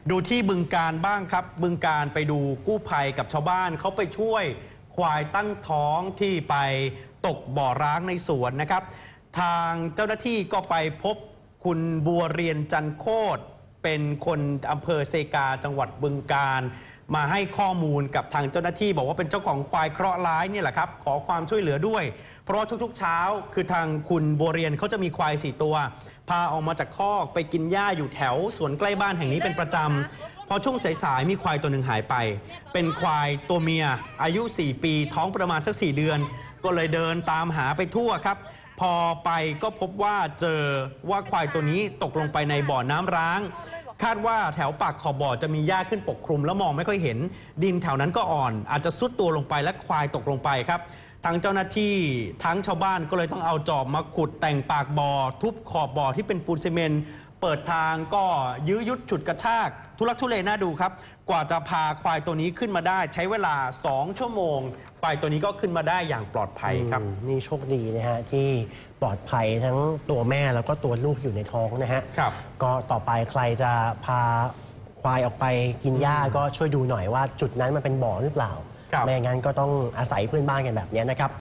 ดูที่บึงกาฬบ้างครับบึงกาฬไปดูกู้ภัยกับชาวบ้านเขาไปช่วยควายตั้งท้องที่ไปตกบ่อร้างในสวนนะครับทางเจ้าหน้าที่ก็ไปพบคุณบัวเรียนจันโคตรเป็นคนอำเภอเซกาจังหวัดบึงกาฬมาให้ข้อมูลกับทางเจ้าหน้าที่บอกว่าเป็นเจ้าของควายเคราะห์ร้ายเนี่ยแหละครับขอความช่วยเหลือด้วยเพราะว่าทุกๆเช้าคือทางคุณบัวเรียนเขาจะมีควาย4ตัวพาออกมาจากคอกไปกินหญ้าอยู่แถวสวนใกล้บ้านแห่งนี้เป็นประจำพอช่วงสายๆมีควายตัวหนึ่งหายไปเป็นควายตัวเมียอายุ4 ปีท้องประมาณสัก4 เดือนก็เลยเดินตามหาไปทั่วครับพอไปก็พบว่าเจอว่าควายตัวนี้ตกลงไปในบ่อน้ำร้างคาดว่าแถวปากขอบบ่อจะมีหญ้าขึ้นปกคลุมแล้วมองไม่ค่อยเห็นดินแถวนั้นก็อ่อนอาจจะซุดตัวลงไปและควายตกลงไปครับทางเจ้าหน้าที่ทั้งชาวบ้านก็เลยต้องเอาจอบมาขุดแต่งปากบ่อทุบขอบบ่อที่เป็นปูนซีเมนต์เปิดทางก็ยื้อยุดฉุดกระชากทุลักทุเลน่าดูครับกว่าจะพาควายตัวนี้ขึ้นมาได้ใช้เวลา2 ชั่วโมงควายตัวนี้ก็ขึ้นมาได้อย่างปลอดภัยครับนี่โชคดีนะฮะที่ปลอดภัยทั้งตัวแม่แล้วก็ตัวลูกอยู่ในท้องนะฮะก็ต่อไปใครจะพาควายออกไปกินหญ้าก็ช่วยดูหน่อยว่าจุดนั้นมันเป็นบ่อหรือเปล่าไม่งั้นก็ต้องอาศัยเพื่อนบ้านกันแบบนี้นะครับ